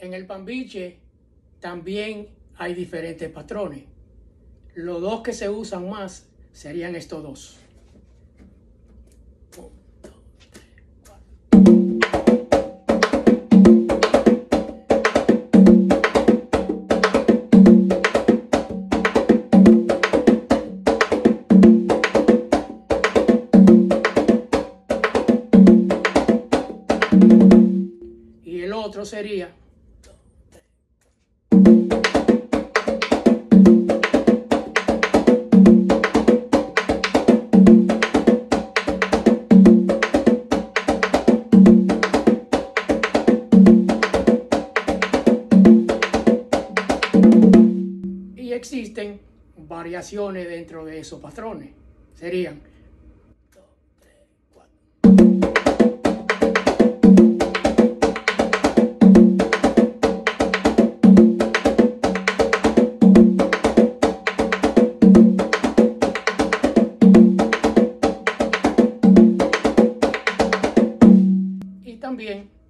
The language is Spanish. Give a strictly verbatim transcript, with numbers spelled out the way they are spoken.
En el pambiche también hay diferentes patrones. Los dos que se usan más serían estos dos. Y el otro sería y existen variaciones dentro de esos patrones. Serían y también